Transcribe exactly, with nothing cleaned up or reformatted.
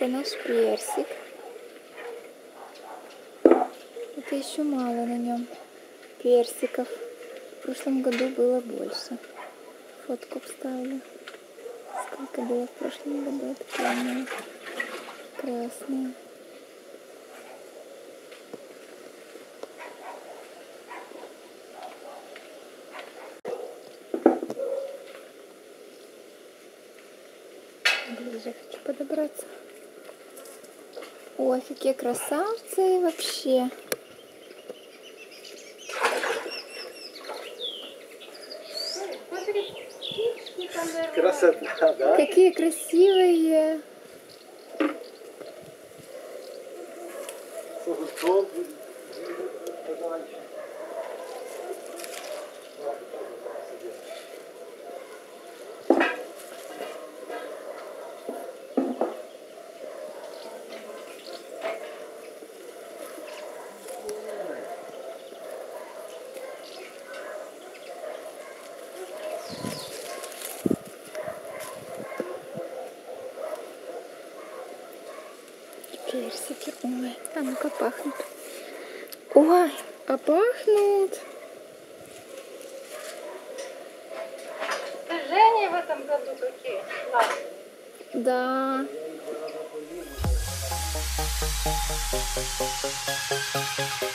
Это наш персик. Это еще мало на нем персиков. В прошлом году было больше. Фотку вставлю. Сколько было в прошлом году. Такие они красные. Ближе хочу подобраться. Ой, какие красавцы вообще. Красота, да? Какие красивые. Персики, ой, а ну-ка пахнут. Ой, а пахнут. Движения в этом году какие? Да. Да.